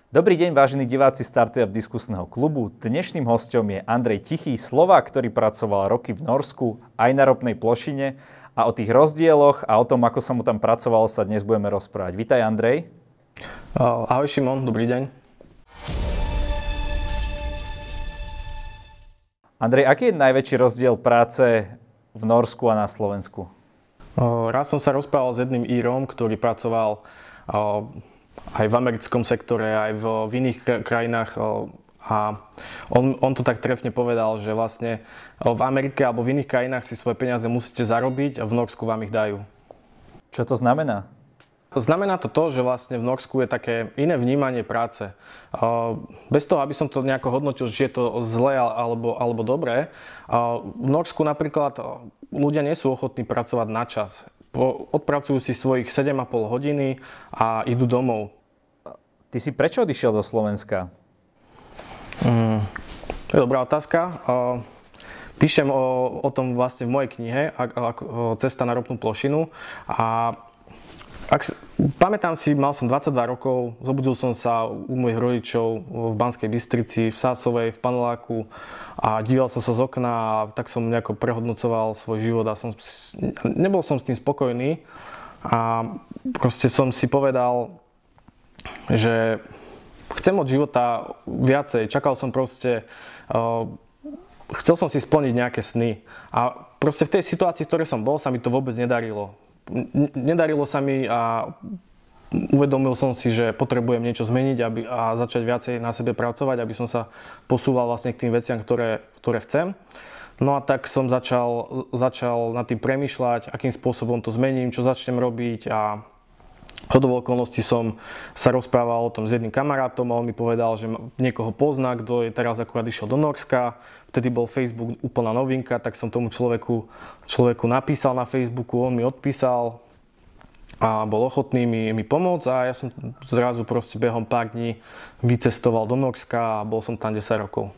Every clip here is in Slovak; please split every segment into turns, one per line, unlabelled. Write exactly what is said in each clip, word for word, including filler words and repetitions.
Dobrý deň, vážení diváci Startup diskusného klubu. Dnešným hosťom je Andrej Tichý, Slovák, ktorý pracoval roky v Norsku, aj na ropnej plošine. A o tých rozdieloch a o tom, ako sa mu tam pracovalo, sa dnes budeme rozprávať. Vítaj, Andrej.
Ahoj, Šimon, dobrý deň.
Andrej, aký je najväčší rozdiel práce v Norsku a na Slovensku?
Raz som sa rozprával s jedným Írom, ktorý pracoval aj v americkom sektore, aj v, v iných krajinách a on, on to tak trefne povedal, že vlastne v Amerike alebo v iných krajinách si svoje peniaze musíte zarobiť a v Norsku vám ich dajú.
Čo to znamená?
Znamená to to, že vlastne v Norsku je také iné vnímanie práce. Bez toho, aby som to nejako hodnotil, že je to zlé alebo, alebo dobré, v Norsku napríklad ľudia nie sú ochotní pracovať na čas. Odpracujú si svojich sedem a pol hodiny a idú domov.
Ty si prečo odišiel do Slovenska?
Mm, to je dobrá otázka. Píšem o, o tom vlastne v mojej knihe Cesta na ropnú plošinu. A ak, pamätám si, mal som dvadsaťdva rokov, zobudil som sa u mojich rodičov v Banskej Bystrici, v Sásovej, v paneláku a díval som sa z okna a tak som nejako prehodnocoval svoj život a som, nebol som s tým spokojný a proste som si povedal, že chcem od života viacej. Čakal som proste, uh, chcel som si splniť nejaké sny a proste v tej situácii, v ktorej som bol, sa mi to vôbec nedarilo. Nedarilo sa mi a uvedomil som si, že potrebujem niečo zmeniť aby, a začať viacej na sebe pracovať, aby som sa posúval vlastne k tým veciam, ktoré, ktoré chcem. No a tak som začal, začal nad tým premýšľať, akým spôsobom to zmením, čo začnem robiť a hodou okolností som sa rozprával o tom s jedným kamarátom a on mi povedal, že niekoho pozná, kto je teraz akurát išiel do Norska. Vtedy bol Facebook úplná novinka, tak som tomu človeku, človeku napísal na Facebooku, on mi odpísal a bol ochotný mi, mi pomôcť a ja som zrazu proste behom pár dní vycestoval do Norska a bol som tam desať rokov.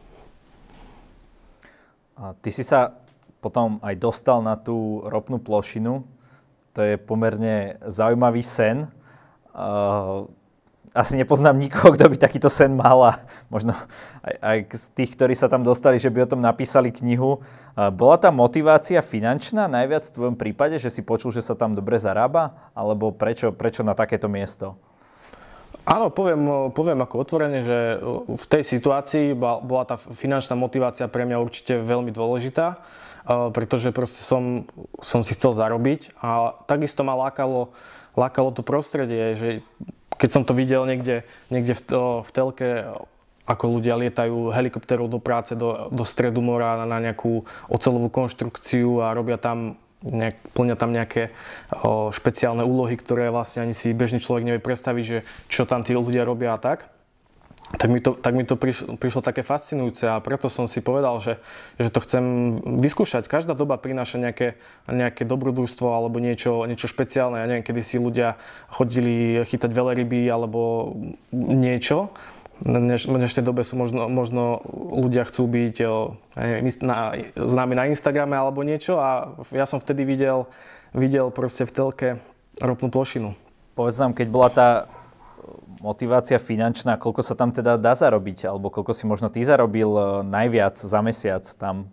A ty si sa potom aj dostal na tú ropnú plošinu. To je pomerne zaujímavý sen. Uh, asi nepoznám nikoho, kto by takýto sen mal a možno aj, aj z tých, ktorí sa tam dostali, že by o tom napísali knihu. Uh, bola tá motivácia finančná najviac v tvojom prípade, že si počul, že sa tam dobre zarába? Alebo prečo, prečo na takéto miesto?
Áno, poviem, poviem ako otvorene, že v tej situácii bola tá finančná motivácia pre mňa určite veľmi dôležitá. Uh, pretože proste som, som si chcel zarobiť a takisto ma lákalo, lákalo to prostredie, že keď som to videl niekde, niekde v, v telke, ako ľudia lietajú helikoptérov do práce, do, do stredu mora na nejakú oceľovú konštrukciu a robia tam, nejak, plnia tam nejaké o, špeciálne úlohy, ktoré vlastne ani si bežný človek nevie predstaviť, že čo tam tí ľudia robia a tak. Tak mi to, tak mi to prišlo, prišlo také fascinujúce a preto som si povedal, že, že to chcem vyskúšať. Každá doba prináša nejaké, nejaké dobrodružstvo alebo niečo, niečo špeciálne. Ja neviem, kedy si ľudia chodili chytať veľryby alebo niečo. V dnešnej dobe sú možno, možno ľudia chcú byť neviem, na, známi na Instagrame alebo niečo a ja som vtedy videl, videl proste v telke ropnú plošinu.
Povedz nám, keď bola tá motivácia finančná, koľko sa tam teda dá zarobiť? Alebo koľko si možno ty zarobil najviac za mesiac tam?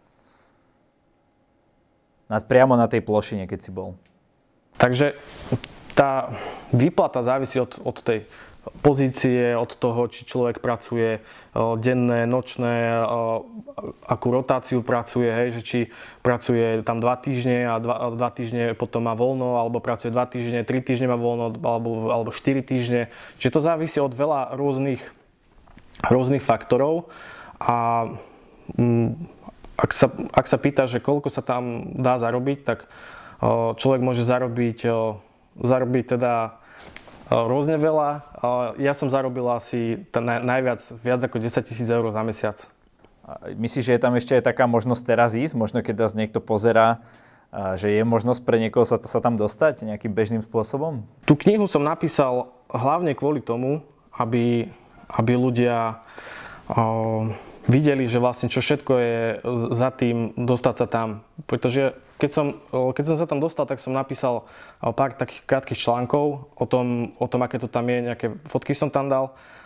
Priamo na tej plošine, keď si bol.
Takže tá výplata závisí od, od tej pozície, od toho, či človek pracuje denné, nočné, akú rotáciu pracuje, hej, že či pracuje tam dva týždne a dva, dva týždne potom má voľno, alebo pracuje dva týždne, tri týždne má voľno, alebo, alebo štyri týždne. Čiže to závisí od veľa rôznych, rôznych faktorov a mm, ak sa, ak sa pýta, že koľko sa tam dá zarobiť, tak človek môže zarobiť, zarobiť teda rôzne veľa. Ja som zarobil asi najviac, viac ako desaťtisíc eur za mesiac.
Myslíš, že je tam ešte aj taká možnosť teraz ísť? Možno keď nás niekto pozerá, že je možnosť pre niekoho sa, sa tam dostať nejakým bežným spôsobom?
Tú knihu som napísal hlavne kvôli tomu, aby, aby ľudia o, videli, že vlastne čo všetko je za tým dostať sa tam. Pretože keď som, keď som sa tam dostal, tak som napísal pár takých krátkych článkov o tom, o tom, aké to tam je, nejaké fotky som tam dal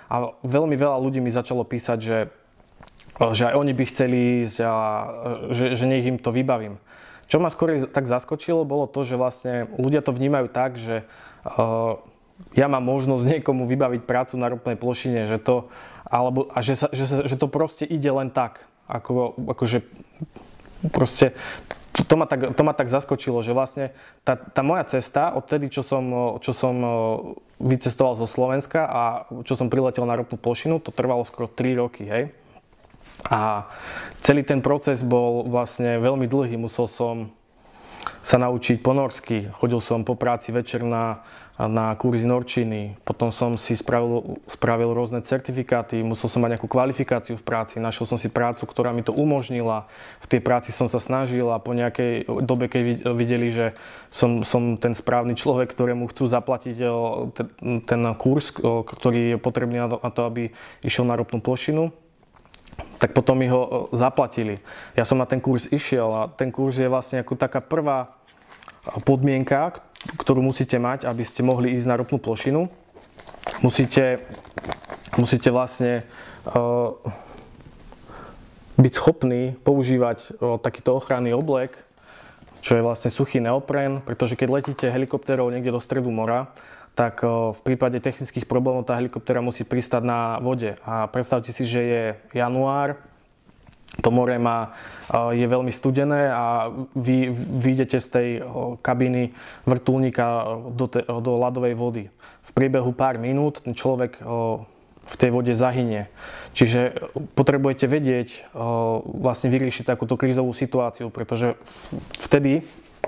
a veľmi veľa ľudí mi začalo písať, že, že aj oni by chceli ísť a že, že nech im to vybavím. Čo ma skôr tak zaskočilo, bolo to, že vlastne ľudia to vnímajú tak, že uh, ja mám možnosť niekomu vybaviť prácu na ropnej plošine, že to, alebo, a že, sa, že, sa, že to proste ide len tak. Ako, akože proste to, to, ma tak, to ma tak zaskočilo, že vlastne tá, tá moja cesta, odtedy, čo som, čo som vycestoval zo Slovenska a čo som priletel na ropnú plošinu, to trvalo skoro tri roky, hej. A celý ten proces bol vlastne veľmi dlhý, musel som sa naučiť po norsky, chodil som po práci večer na, na kurzy norčiny, potom som si spravil, spravil rôzne certifikáty, musel som mať nejakú kvalifikáciu v práci, našiel som si prácu, ktorá mi to umožnila, v tej práci som sa snažil a po nejakej dobe, keď videli, že som, som ten správny človek, ktorému chcú zaplatiť ten, ten kurz, ktorý je potrebný na to, aby išiel na ropnú plošinu, tak potom mi ho zaplatili. Ja som na ten kurz išiel a ten kurz je vlastne ako taká prvá podmienka, ktorú musíte mať, aby ste mohli ísť na ropnú plošinu. Musíte, musíte vlastne uh, byť schopní používať uh, takýto ochranný oblek, čo je vlastne suchý neopren, pretože keď letíte helikoptérou niekde do stredu mora, tak v prípade technických problémov tá helikoptéra musí pristať na vode. A predstavte si, že je január, to more má, je veľmi studené a vy vyjdete z tej kabíny vrtuľníka do, te, do ľadovej vody. V priebehu pár minút ten človek v tej vode zahynie. Čiže potrebujete vedieť vlastne vyriešiť takúto krízovú situáciu, pretože vtedy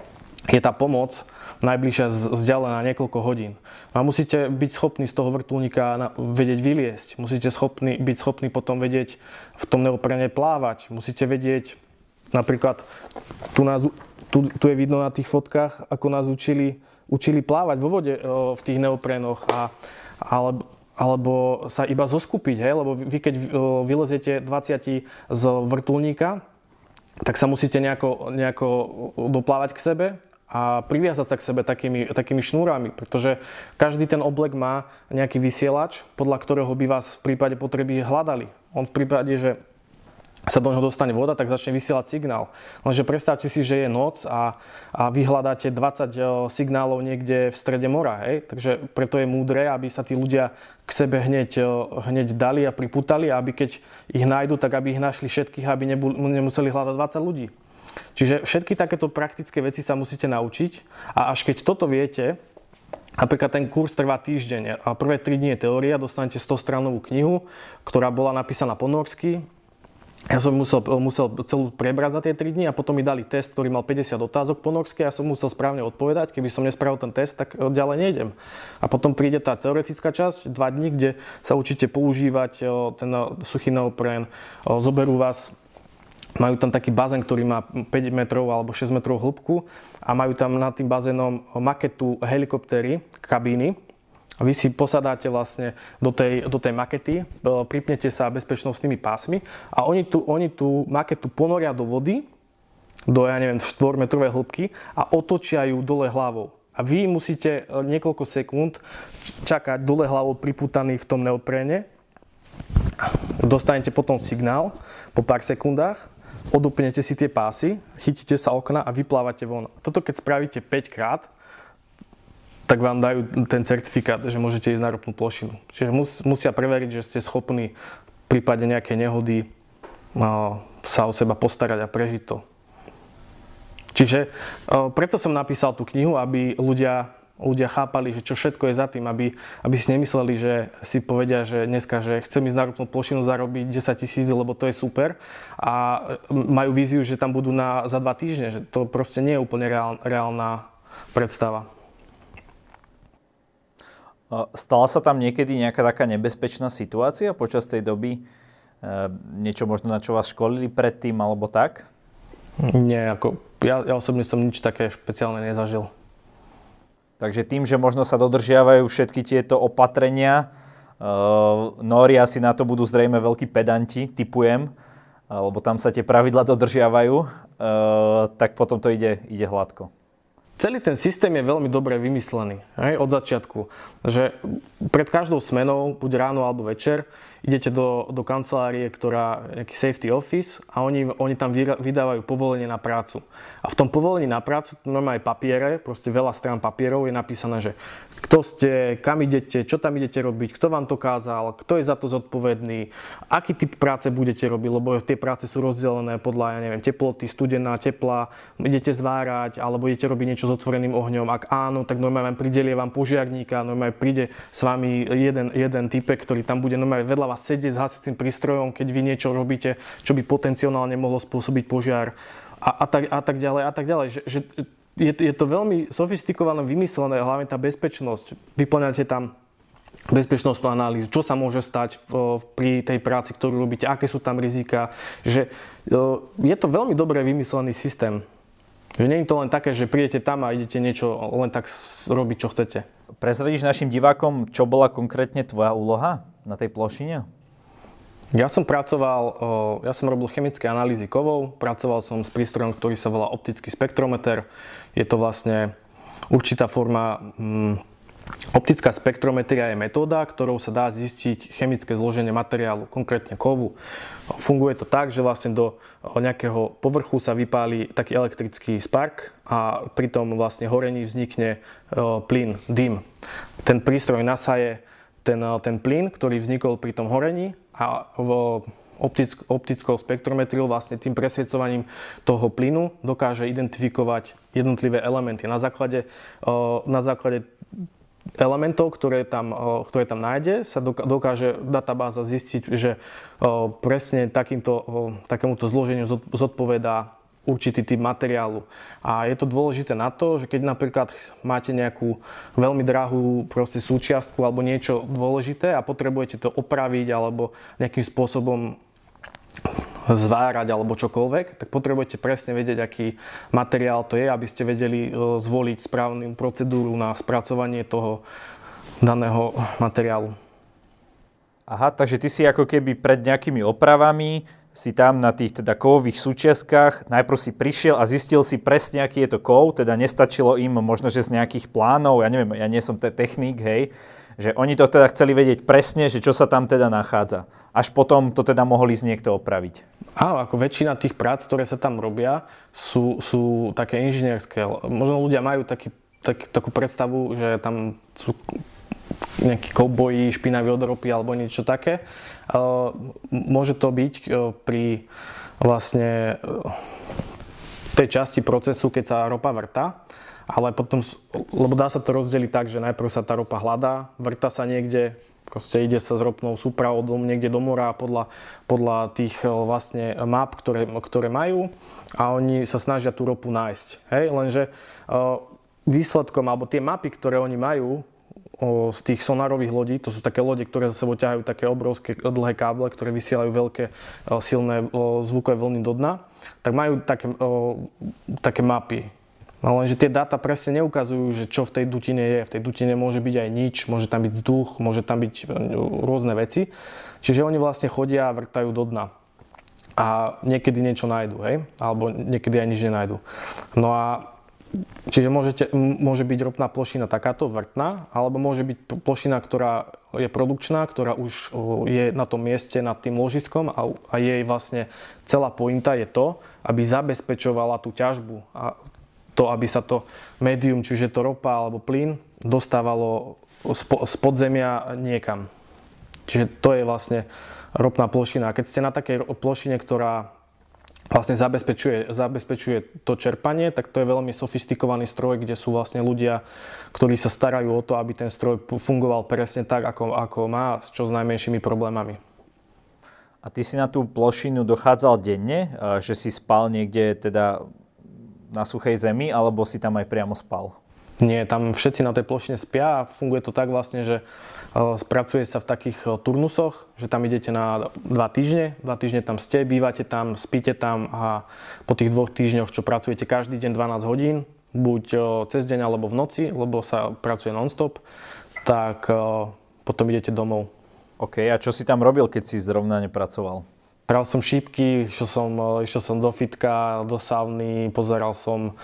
je tá pomoc najbližšia vzdialená niekoľko hodín. A musíte byť schopní z toho vrtuľníka vedieť vyliesť. Musíte schopní, byť schopní potom vedieť v tom neoprene plávať. Musíte vedieť, napríklad, tu, nás, tu, tu je vidno na tých fotkách, ako nás učili, učili plávať vo vode v tých neoprenoch. A, alebo, alebo sa iba zoskupiť, hej? Lebo vy keď vyleziete dvadsať z vrtuľníka, tak sa musíte nejako, nejako doplávať k sebe a priviazať sa k sebe takými, takými šnúrami, pretože každý ten oblek má nejaký vysielač, podľa ktorého by vás v prípade potreby hľadali. On v prípade, že sa do neho dostane voda, tak začne vysielať signál. Lenže predstavte si, že je noc a, a vy hľadáte dvadsať signálov niekde v strede mora. Hej? Takže preto je múdre, aby sa tí ľudia k sebe hneď, hneď dali a pripútali, aby keď ich nájdu, tak aby ich našli všetkých, aby nebul, nemuseli hľadať dvadsať ľudí. Čiže všetky takéto praktické veci sa musíte naučiť a až keď toto viete, napríklad ten kurz trvá týždeň a prvé tri dni je teória, dostanete stostranovú knihu, ktorá bola napísaná po norsky. Ja som musel, musel celú prebrať za tie tri dni a potom mi dali test, ktorý mal päťdesiat otázok po norsky a ja som musel správne odpovedať. Keby som nespravil ten test, tak ďalej nejdem. A potom príde tá teoretická časť, dva dni, kde sa učíte používať ten suchý neopren, zoberú vás. Majú tam taký bazén, ktorý má päť metrov alebo šesť metrov hĺbku a majú tam nad tým bazénom maketu helikoptéry, kabíny. A vy si posadáte vlastne do tej, do tej makety, pripnete sa bezpečnostnými pásmi a oni tú, oni tú maketu ponoria do vody, do, ja neviem, štvormetrovej hĺbky a otočia ju dole hlavou. A vy musíte niekoľko sekúnd čakať dole hlavou pripútaný v tom neopréne. Dostanete potom signál po pár sekundách, odopnete si tie pásy, chytíte sa okna a vyplávate von. Toto keď spravíte päť krát, tak vám dajú ten certifikát, že môžete ísť na ropnú plošinu. Čiže mus, musia preveriť, že ste schopní v prípade nejakej nehody no, sa o seba postarať a prežiť to. Čiže o, preto som napísal tú knihu, aby ľudia ľudia chápali, že čo všetko je za tým, aby, aby si nemysleli, že si povedia, že dneska, že chcem ísť na ropnú plošinu zarobiť desať tisíc, lebo to je super a majú víziu, že tam budú na, za dva týždne, že to proste nie je úplne reál, reálna predstava.
Stala sa tam niekedy nejaká taká nebezpečná situácia počas tej doby? Niečo možno, na čo vás školili predtým, alebo tak?
Nie, ako, ja, ja osobne som nič také špeciálne nezažil.
Takže tým, že možno sa dodržiavajú všetky tieto opatrenia, uh, Nóri asi na to budú zrejme veľkí pedanti, tipujem, lebo tam sa tie pravidlá dodržiavajú, uh, tak potom to ide, ide hladko.
celý ten systém je veľmi dobre vymyslený, hej, od začiatku. Že pred každou smenou, buď ráno alebo večer, idete do, do kancelárie, ktorá nejaký safety office a oni, oni tam vydávajú povolenie na prácu. A v tom povolení na prácu, normálne papiere, proste veľa strán papierov je napísané, že kto ste, kam idete, čo tam idete robiť, kto vám to kázal, kto je za to zodpovedný, aký typ práce budete robiť, lebo tie práce sú rozdelené podľa, ja neviem, teploty, studená, teplá, idete zvárať, alebo idete robiť niečo s otvoreným ohňom. Ak áno, tak normálne vám pridelie vám požiarníka, normálne príde s vami jeden, jeden typek, ktorý tam bude normálne vedľa vás sedieť s hasicím prístrojom, keď vy niečo robíte, čo by potenciálne mohlo spôsobiť požiar a, a, tak, a tak ďalej a tak ďalej. Že, že je, je to veľmi sofistikované, vymyslené, hlavne tá bezpečnosť. Vyplňate tam bezpečnostnú analýzu, čo sa môže stať v, pri tej práci, ktorú robíte, aké sú tam rizika. Že, je to veľmi dobre vymyslený systém. Že nie je to len také, že prídete tam a idete niečo len tak robiť, čo chcete.
Prezradíš našim divákom, čo bola konkrétne tvoja úloha na tej plošine?
Ja som pracoval, ja som robil chemické analýzy kovov, pracoval som s prístrojom, ktorý sa volá optický spektrometer. Je to vlastne určitá forma, hm, optická spektrometria je metóda, ktorou sa dá zistiť chemické zloženie materiálu, konkrétne kovu. Funguje to tak, že vlastne do nejakého povrchu sa vypáli taký elektrický spark a pri tom vlastne horení vznikne plyn, dym. Ten prístroj nasaje ten, ten plyn, ktorý vznikol pri tom horení a v optick, optickou spektrometriou vlastne tým presviecovaním toho plynu dokáže identifikovať jednotlivé elementy. Na základe, na základe elementov, ktoré tam, ktoré tam nájde, sa dokáže databáza zistiť, že presne takýmto, takémuto zloženiu zodpovedá určitý typ materiálu. A je to dôležité na to, že keď napríklad máte nejakú veľmi drahú proste súčiastku alebo niečo dôležité a potrebujete to opraviť alebo nejakým spôsobom zvárať alebo čokoľvek, tak potrebujete presne vedieť, aký materiál to je, aby ste vedeli zvoliť správnu procedúru na spracovanie toho daného materiálu.
Aha, takže ty si ako keby pred nejakými opravami si tam na tých teda kovových súčiastkách najprv si prišiel a zistil si presne, aký je to kov, teda nestačilo im možno, že z nejakých plánov, ja neviem, ja nie som te- technik, hej, že oni to teda chceli vedieť presne, že čo sa tam teda nachádza. Až potom to teda mohol ísť niekto opraviť.
Áno, ako väčšina tých prác, ktoré sa tam robia, sú, sú také inžinierské. Možno ľudia majú taký, tak, takú predstavu, že tam sú nejakí kouboji, špinaví od ropy alebo niečo také. Môže to byť pri vlastne tej časti procesu, keď sa ropa vrta. Ale potom, lebo dá sa to rozdeliť tak, že najprv sa tá ropa hľadá, vrta sa niekde, proste ide sa s ropnou súpravodom niekde do mora podľa, podľa tých vlastne map, ktoré, ktoré majú a oni sa snažia tú ropu nájsť. Hej? Lenže uh, výsledkom, alebo tie mapy, ktoré oni majú uh, z tých sonárových lodí, to sú také lode, ktoré za sebou ťahajú také obrovské dlhé káble, ktoré vysielajú veľké uh, silné uh, zvukové vlny do dna, tak majú také, uh, také mapy. No lenže tie dáta presne neukazujú, že čo v tej dutine je. V tej dutine môže byť aj nič, môže tam byť vzduch, môže tam byť rôzne veci. Čiže oni vlastne chodia a vrtajú do dna. A niekedy niečo nájdu, hej? Alebo niekedy aj nič nenájdu. No a čiže môžete, môže byť ropná plošina takáto vrtná, alebo môže byť plošina, ktorá je produkčná, ktorá už je na tom mieste nad tým ložiskom a, a jej vlastne celá pointa je to, aby zabezpečovala tú ťažbu. A to, aby sa to médium, čiže to ropa alebo plyn, dostávalo z podzemia niekam. Čiže to je vlastne ropná plošina. A keď ste na takej plošine, ktorá vlastne zabezpečuje, zabezpečuje to čerpanie, tak to je veľmi sofistikovaný stroj, kde sú vlastne ľudia, ktorí sa starajú o to, aby ten stroj fungoval presne tak, ako, ako má, s čo s najmenšími problémami.
A ty si na tú plošinu dochádzal denne, že si spal niekde teda na suchej zemi, alebo si tam aj priamo spal?
Nie, tam všetci na tej plošine spia a funguje to tak vlastne, že spracuje sa v takých turnusoch, že tam idete na dva týždne, dva týždne tam ste, bývate tam, spíte tam a po tých dvoch týždňoch, čo pracujete každý deň dvanásť hodín, buď cez deň alebo v noci, lebo sa pracuje non-stop, tak potom idete domov.
OK, a čo si tam robil, keď si zrovna nepracoval?
Hral som šípky, išiel som, išiel som do fitka, do sauny, pozeral som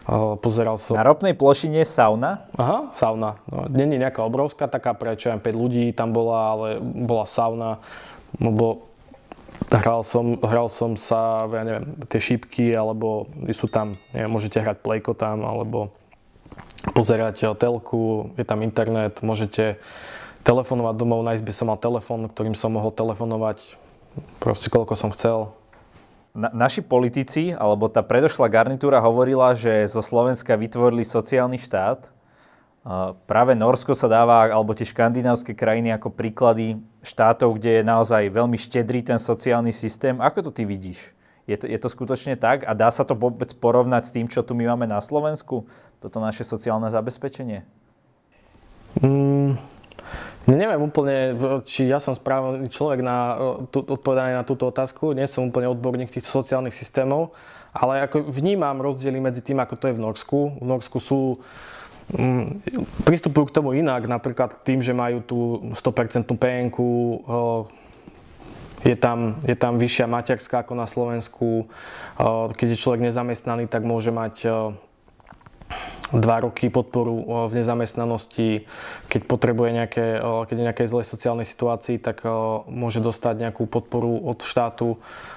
Pozeral som...
Na ropnej plošine je sauna?
Aha, sauna. No, není nejaká obrovská, taká pre čo päť ľudí tam bola, ale bola sauna. Lebo hral som, hral som sa, ja neviem, tie šípky, alebo sú tam, neviem, môžete hrať plejko tam, alebo pozerať telku, je tam internet, môžete telefonovať domov. Na izbe som mal telefón, ktorým som mohol telefonovať proste koľko som chcel.
Na, naši politici, alebo tá predošlá garnitúra hovorila, že zo Slovenska vytvorili sociálny štát. Uh, práve Nórsko sa dáva, alebo tie škandinávske krajiny ako príklady štátov, kde je naozaj veľmi štedrý ten sociálny systém. Ako to ty vidíš? Je to, je to skutočne tak? A dá sa to vôbec porovnať s tým, čo tu my máme na Slovensku? Toto naše sociálne zabezpečenie?
Mm. Neviem úplne, či ja som správny človek na odpovedanie na túto otázku. Nie som úplne odborník tých sociálnych systémov, ale ako vnímam rozdiely medzi tým, ako to je v Norsku. V Norsku sú, um, pristupujú k tomu inak, napríklad tým, že majú tú sto percent pé en ku, je tam, je tam vyššia materská ako na Slovensku. Keď je človek nezamestnaný, tak môže mať dva roky podporu v nezamestnanosti. Keď potrebuje nejaké, keď je nejakej zlej sociálnej situácii, tak môže dostať nejakú podporu od štátu.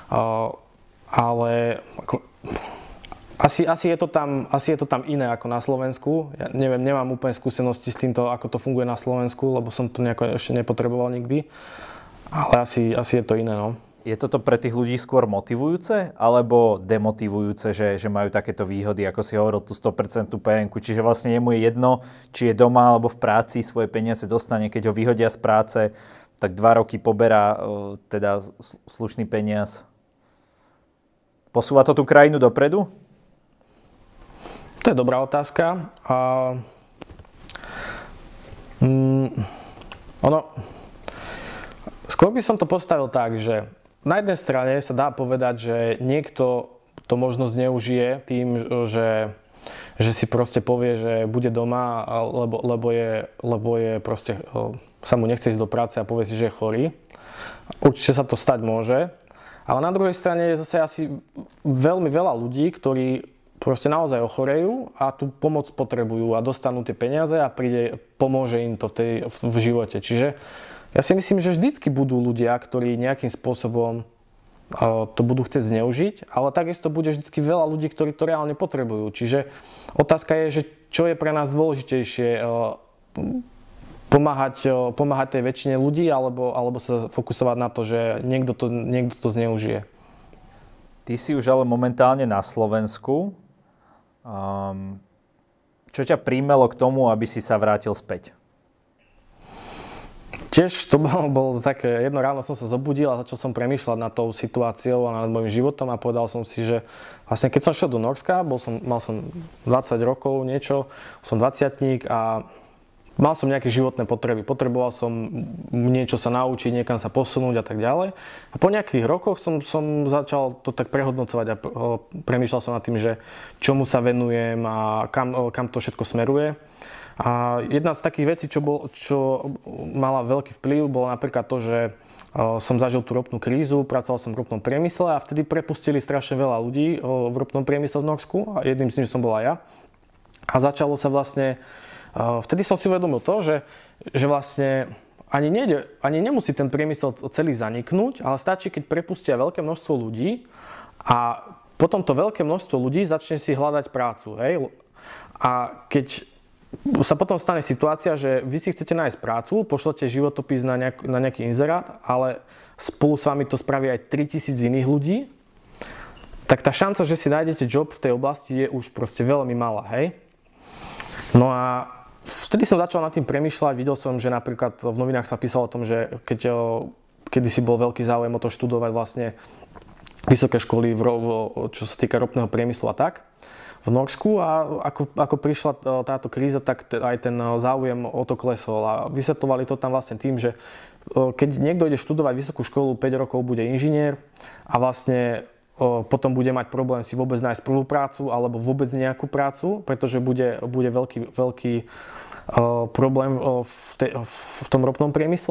Ale ako, asi, asi, je to tam, asi je to tam iné ako na Slovensku. Ja neviem, nemám úplne skúsenosti s týmto, ako to funguje na Slovensku, lebo som to nejako ešte nepotreboval nikdy. Ale asi, asi je to iné, no.
Je toto pre tých ľudí skôr motivujúce alebo demotivujúce, že, že majú takéto výhody, ako si hovoril, tú sto percent pé en ku, čiže vlastne jemu je jedno, či je doma alebo v práci, svoje peniaze dostane, keď ho vyhodia z práce, tak dva roky poberá teda slušný peniaz. Posúva to tú krajinu dopredu?
To je dobrá otázka. A... Mm, ono... Skôr by som to postavil tak, že na jednej strane sa dá povedať, že niekto to možno zneužije tým, že, že si proste povie, že bude doma, lebo, lebo, je, lebo je proste, sa mu nechce ísť do práce a povie si, že je chorý. Určite sa to stať môže. Ale na druhej strane je zase asi veľmi veľa ľudí, ktorí proste naozaj ochorejú a tú pomoc potrebujú a dostanú tie peniaze a príde, pomôže im to v, tej, v, v živote. Čiže ja si myslím, že vždycky budú ľudia, ktorí nejakým spôsobom uh, to budú chcieť zneužiť, ale takisto bude vždycky veľa ľudí, ktorí to reálne potrebujú. Čiže otázka je, že čo je pre nás dôležitejšie, uh, pomáhať, uh, pomáhať tej väčšine ľudí, alebo, alebo sa fokusovať na to, že niekto to, niekto to zneužije.
Ty si už ale momentálne na Slovensku. Um, čo ťa príjmelo k tomu, aby si sa vrátil späť?
Tiež to bolo, bolo také, jedno ráno som sa zobudil a začal som premýšľať nad tou situáciou a nad môjim životom a povedal som si, že vlastne keď som šiel do Nórska, bol som, mal som dvadsať rokov niečo, som dvadsiatnik a mal som nejaké životné potreby. Potreboval som niečo sa naučiť, niekam sa posunúť a tak ďalej. A po nejakých rokoch som, som začal to tak prehodnocovať a premýšľal som nad tým, že čomu sa venujem a kam, kam to všetko smeruje. A jedna z takých vecí, čo, bol, čo mala veľký vplyv, bolo napríklad to, že som zažil tú ropnú krízu, pracoval som v ropnom priemysle a vtedy prepustili strašne veľa ľudí v ropnom priemysle v Norsku a jedným z nich som bol aj ja. A začalo sa vlastne, vtedy som si uvedomil to, že, že vlastne ani, nejde, ani nemusí ten priemysel celý zaniknúť, ale stačí, keď prepustia veľké množstvo ľudí a potom to veľké množstvo ľudí začne si hľadať prácu. Hej? A keď sa potom stane situácia, že vy si chcete nájsť prácu, pošlete životopis na, nejak, na nejaký inzerát, ale spolu s vami to spraví aj tritisíc iných ľudí, tak tá šanca, že si nájdete job v tej oblasti je už proste veľmi malá, hej? No a vtedy som začal nad tým premýšľať, videl som, že napríklad v novinách sa písalo o tom, že keď kedysi bol veľký záujem o to študovať vlastne vysoké školy, v, čo sa týka ropného priemyslu a tak, v Norsku a ako, ako prišla táto kríza, tak aj ten záujem o to klesol a vysvetľovali to tam vlastne tým, že keď niekto ide študovať vysokú školu, päť rokov bude inžinier a vlastne potom bude mať problém si vôbec nájsť prvú prácu alebo vôbec nejakú prácu, pretože bude, bude veľký, veľký problém v, te, v tom ropnom priemysle.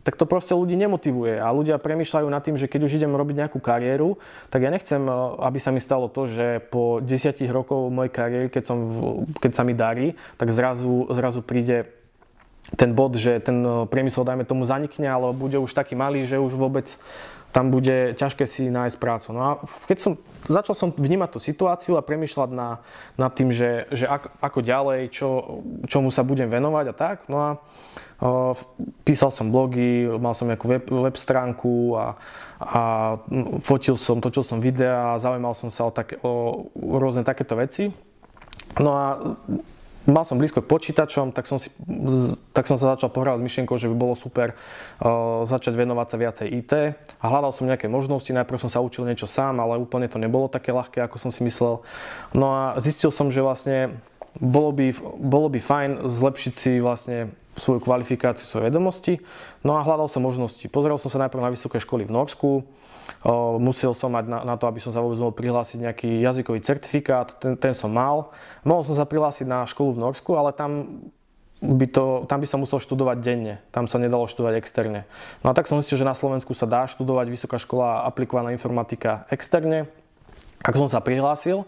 tak to proste ľudí nemotivuje a ľudia premýšľajú nad tým, že keď už idem robiť nejakú kariéru, tak ja nechcem, aby sa mi stalo to, že po desiatich rokov mojej kariéry, keď, som v, keď sa mi darí, tak zrazu, zrazu príde ten bod, že ten priemysel, dajme tomu, zanikne, ale bude už taký malý, že už vôbec tam bude ťažké si nájsť prácu. No a keď som, začal som vnímať tú situáciu a premýšľať na, nad tým, že, že ako, ako ďalej, čo, čomu sa budem venovať a tak. No a o, písal som blogy, mal som nejakú web, web stránku a, a fotil som, točil som videá, zaujímal som sa o, také, o rôzne takéto veci. No a mal som blízko k počítačom, tak som, si, tak som sa začal pohrávať s myšlienkou, že by bolo super uh, začať venovať sa viacej í té. A hľadal som nejaké možnosti, najprv som sa učil niečo sám, ale úplne to nebolo také ľahké, ako som si myslel. No a zistil som, že vlastne bolo by, bolo by fajn zlepšiť si vlastne svoju kvalifikáciu, svoje vedomosti. No a hľadal som možnosti. Pozeral som sa najprv na vysoké školy v Norsku. O, musel som mať na, na to, aby som sa vôbec mohol prihlásiť nejaký jazykový certifikát, ten, ten som mal. Mohol som sa prihlásiť na školu v Norsku, ale tam by, to, tam by som musel študovať denne. Tam sa nedalo študovať externe. No a tak som zistil, že na Slovensku sa dá študovať vysoká škola aplikovaná informatika externe. Tak som sa prihlásil.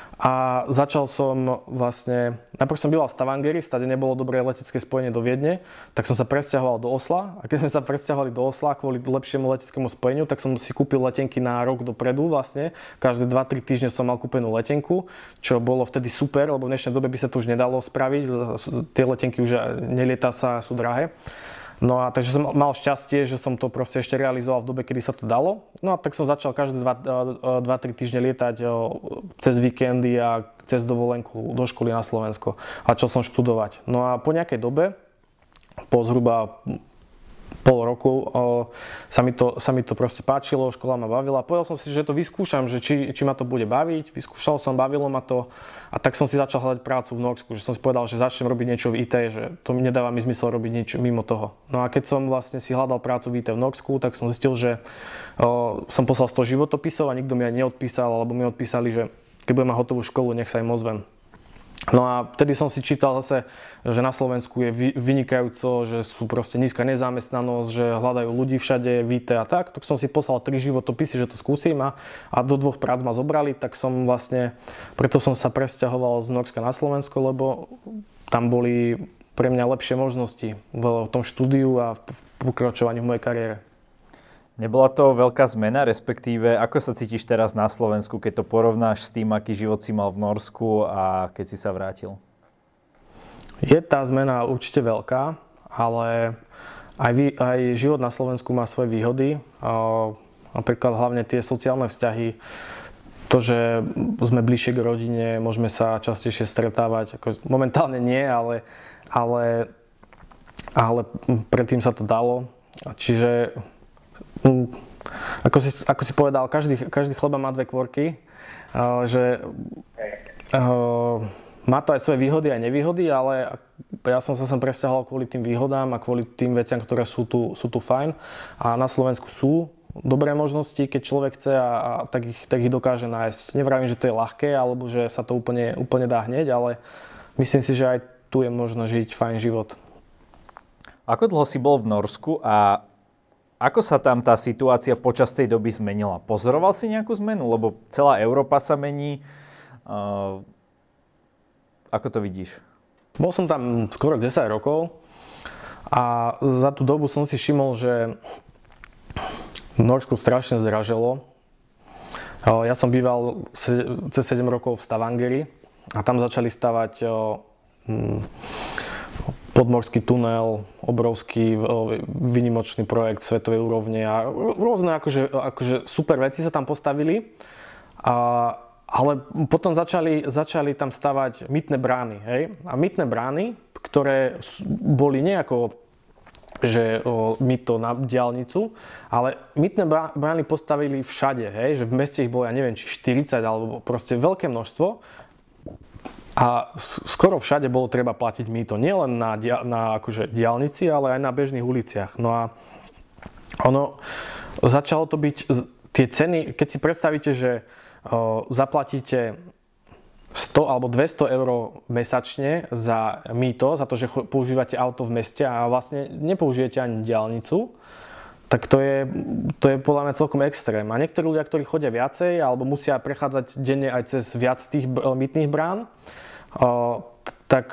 A začal som vlastne, najprv som býval v Stavangeri, stade nebolo dobré letecké spojenie do Viedne, tak som sa presťahoval do Osla a keď sme sa presťahovali do Osla kvôli lepšiemu leteckému spojeniu, tak som si kúpil letenky na rok dopredu vlastne. Každé dva tri týždne som mal kúpenú letenku, čo bolo vtedy super, lebo v dnešnej dobe by sa to už nedalo spraviť, tie letenky už nelieta sa, sú drahé. No a takže som mal šťastie, že som to proste ešte realizoval v dobe, kedy sa to dalo. No a tak som začal každé dva tri týždne lietať cez víkendy a cez dovolenku do školy na Slovensko. A začal som študovať. No a po nejakej dobe, po zhruba pol roku, o, sa, mi to, sa mi to proste páčilo, škola ma bavila. Povedal som si, že to vyskúšam, že či, či ma to bude baviť. Vyskúšal som, bavilo ma to a tak som si začal hľadať prácu v Norsku. Že som si povedal, že začnem robiť niečo v í té, že to mi nedáva mi zmysel robiť niečo mimo toho. No a keď som vlastne si hľadal prácu v í té v Norsku, tak som zistil, že o, som poslal sto životopisov a nikto mi aj neodpísal, alebo mi odpísali, že keď budem mať hotovú školu, nech sa im ozvem. No a vtedy som si čítal zase, že na Slovensku je vynikajúco, že sú proste nízka nezamestnanosť, že hľadajú ľudí všade v í té a tak. Tak som si poslal tri životopisy, že to skúsim a, a do dvoch prác ma zobrali, tak som vlastne, preto som sa presťahoval z Norska na Slovensko, lebo tam boli pre mňa lepšie možnosti v tom štúdiu a v pokračovaní v mojej kariére.
Nebola to veľká zmena, respektíve ako sa cítiš teraz na Slovensku, keď to porovnáš s tým, aký život si mal v Norsku a keď si sa vrátil?
Je tá zmena určite veľká, ale aj, vy, aj život na Slovensku má svoje výhody. Napríklad hlavne tie sociálne vzťahy, to, že sme bližšie k rodine, môžeme sa častejšie stretávať. Ako momentálne nie, ale, ale, ale predtým sa to dalo. Čiže Ako si, ako si povedal, každý, každý chleba má dve kvorky, že má to aj svoje výhody a nevýhody, ale ja som sa sem presťahoval kvôli tým výhodám a kvôli tým veciam, ktoré sú tu, sú tu fajn. A na Slovensku sú dobré možnosti, keď človek chce a, a tak, ich, tak ich dokáže nájsť. Nevravím, že to je ľahké, alebo že sa to úplne, úplne dá hneď, ale myslím si, že aj tu je možno žiť fajn život.
Ako dlho si bol v Norsku a ako sa tam tá situácia počas tej doby zmenila? Pozoroval si nejakú zmenu? Lebo celá Európa sa mení. Uh, ako to vidíš?
Bol som tam skoro desať rokov a za tú dobu som si všimol, že v Norsku strašne zdraželo. Uh, ja som býval cez sedem rokov v Stavangeri a tam začali stavať uh, um, podmorský tunel, obrovský, výnimočný projekt svetovej úrovne a rôzne akože, akože super veci sa tam postavili. A, ale potom začali, začali tam stavať mytné brány. Hej? A mytné brány, ktoré boli nejako, že o, myto na diaľnicu, ale mytné brány postavili všade. Hej? Že v meste ich bolo, ja neviem, či štyridsať alebo proste veľké množstvo. A skoro všade bolo treba platiť mýto. Nielen na, dia- na akože diaľnici, ale aj na bežných uliciach. No a ono začalo to byť, tie ceny, keď si predstavíte, že o, zaplatíte sto sto alebo dvesto eur mesačne za mýto, za to, že používate auto v meste a vlastne nepoužijete ani diaľnicu, tak to je, to je podľa mňa celkom extrém. A niektorí ľudia, ktorí chodia viacej alebo musia prechádzať denne aj cez viac tých mýtnych brán, tak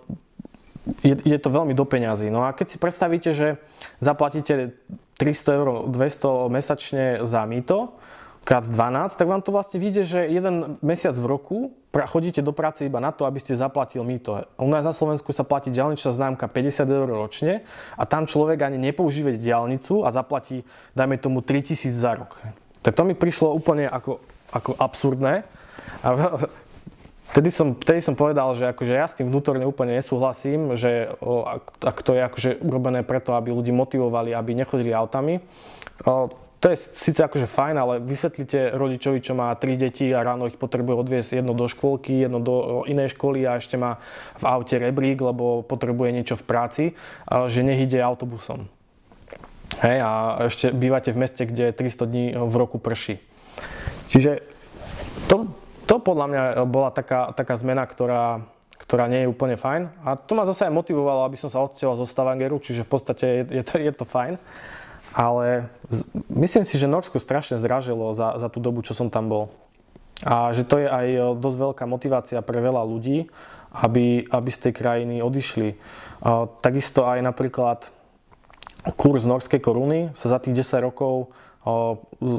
je, je to veľmi do peňazí. No a keď si predstavíte, že zaplatíte tristo eur, dvesto mesačne za mýto, krát dvanásť, tak vám to vlastne vyjde, že jeden mesiac v roku chodíte do práce iba na to, aby ste zaplatil mýto. U nás na Slovensku sa platí diaľničná známka päťdesiat eur ročne a tam človek ani nepoužíva diaľnicu a zaplatí, dajme tomu, tritisíc za rok. Tak to mi prišlo úplne ako, ako absurdné. A Vtedy som, vtedy som povedal, že akože ja s tým vnútorne úplne nesúhlasím, že o, ak, ak to je akože urobené preto, aby ľudí motivovali, aby nechodili autami. O, to je síce akože fajn, ale vysvetlite rodičovi, čo má tri deti a ráno ich potrebuje odviesť jedno do škôlky, jedno do inej školy a ešte má v aute rebrík, lebo potrebuje niečo v práci, že nech ide autobusom. Hej, a ešte bývate v meste, kde tristo dní v roku prší. Čiže to... To podľa mňa bola taká, taká zmena, ktorá, ktorá nie je úplne fajn. A to ma zase aj motivovalo, aby som sa odsťahoval zo Stavangeru, čiže v podstate je, je, to, je to fajn. Ale z, myslím si, že Norsko strašne zdražilo za, za tú dobu, čo som tam bol. A že to je aj dosť veľká motivácia pre veľa ľudí, aby, aby z tej krajiny odišli. A, takisto aj napríklad kurz norskej koruny sa za tých desať rokov a,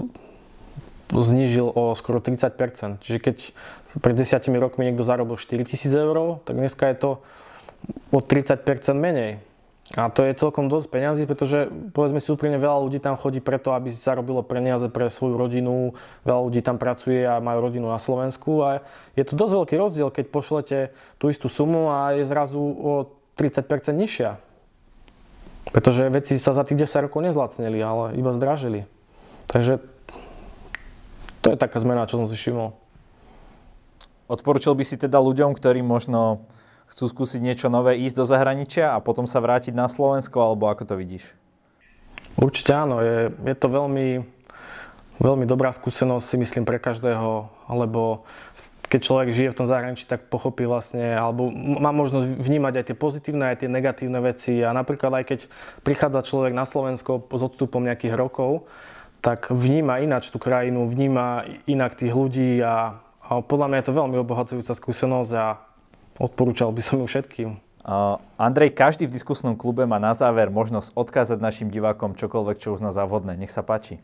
znížil o skoro tridsať percent. Čiže keď pred desiatimi rokmi niekto zarobil štyritisíc eur, tak dneska je to o tridsať percent menej. A to je celkom dosť peňazí, pretože povedzme si úprimne, veľa ľudí tam chodí preto, aby si zarobilo peniaze pre svoju rodinu, veľa ľudí tam pracuje a majú rodinu na Slovensku a je to dosť veľký rozdiel, keď pošlete tú istú sumu a je zrazu o tridsať percent nižšia. Pretože veci sa za tých desať rokov nezlacnili, ale iba zdražili. Takže to je taká zmena, čo som si všimol.
Odporučil by si teda ľuďom, ktorí možno chcú skúsiť niečo nové, ísť do zahraničia a potom sa vrátiť na Slovensko, alebo ako to vidíš?
Určite áno, je, je to veľmi, veľmi dobrá skúsenosť, si myslím, pre každého, lebo keď človek žije v tom zahraničí, tak pochopí vlastne, alebo má možnosť vnímať aj tie pozitívne, aj tie negatívne veci a napríklad aj keď prichádza človek na Slovensko s odstupom nejakých rokov, tak vníma ináč tú krajinu, vníma inak tých ľudí a, a podľa mňa je to veľmi obohacujúca skúsenosť a odporúčal by som ju všetkým.
Uh, Andrej, každý v diskusnom klube má na záver možnosť odkázať našim divákom čokoľvek, čo uzná za vhodné. Nech sa páči.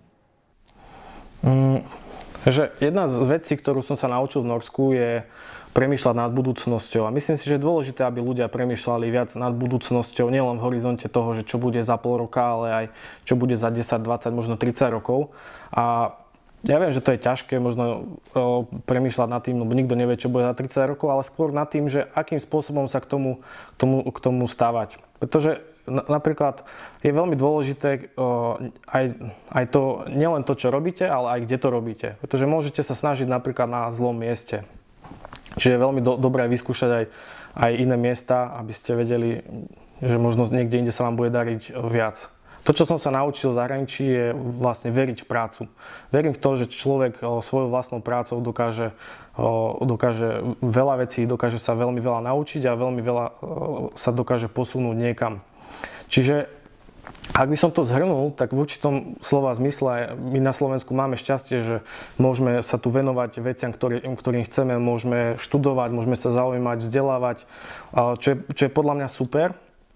Mm, že jedna z vecí, ktorú som sa naučil v Norsku, je premýšľať nad budúcnosťou. A myslím si, že je dôležité, aby ľudia premýšľali viac nad budúcnosťou, nielen v horizonte toho, že čo bude za pol roka, ale aj čo bude za desať, dvadsať, možno tridsať rokov. A ja viem, že to je ťažké možno o, premýšľať nad tým, lebo nikto nevie, čo bude za tridsať rokov, ale skôr nad tým, že akým spôsobom sa k tomu, k tomu, k tomu stávať. Pretože na, napríklad je veľmi dôležité o, aj, aj to, nielen to, čo robíte, ale aj kde to robíte. Pretože môžete sa snažiť napríklad na zlom mieste. Čiže je veľmi do, dobré vyskúšať aj, aj iné miesta, aby ste vedeli, že možno niekde inde sa vám bude dariť viac. To, čo som sa naučil v zahraničí, je vlastne veriť v prácu. Verím v to, že človek svojou vlastnou prácou dokáže, dokáže veľa vecí, dokáže sa veľmi veľa naučiť a veľmi veľa sa dokáže posunúť niekam. Čiže ak by som to zhrnul, tak v určitom slova zmysle my na Slovensku máme šťastie, že môžeme sa tu venovať veciam, ktorý, ktorým chceme, môžeme študovať, môžeme sa zaujímať, vzdelávať, čo je, čo je podľa mňa super.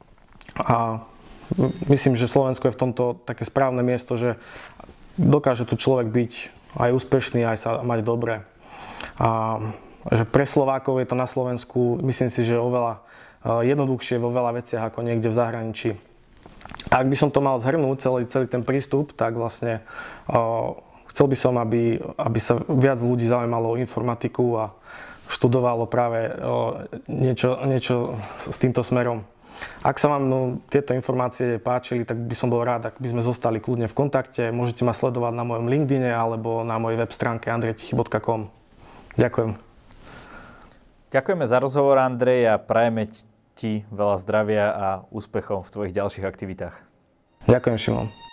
A myslím, že Slovensko je v tomto také správne miesto, že dokáže tu človek byť aj úspešný, aj sa mať dobre. A že pre Slovákov je to na Slovensku, myslím si, že oveľa jednoduchšie vo veľa veciach ako niekde v zahraničí. A ak by som to mal zhrnúť, celý, celý ten prístup, tak vlastne uh, chcel by som, aby, aby sa viac ľudí zaujímalo o informatiku a študovalo práve uh, niečo, niečo s týmto smerom. Ak sa vám no, tieto informácie páčili, tak by som bol rád, ak by sme zostali kľudne v kontakte. Môžete ma sledovať na mojom LinkedIne alebo na mojej web stránke andrej tichy bodka com. Ďakujem.
Ďakujeme za rozhovor, Andrej, a prajeme ti veľa zdravia a úspechov v tvojich ďalších aktivitách.
Ďakujem, Šimon.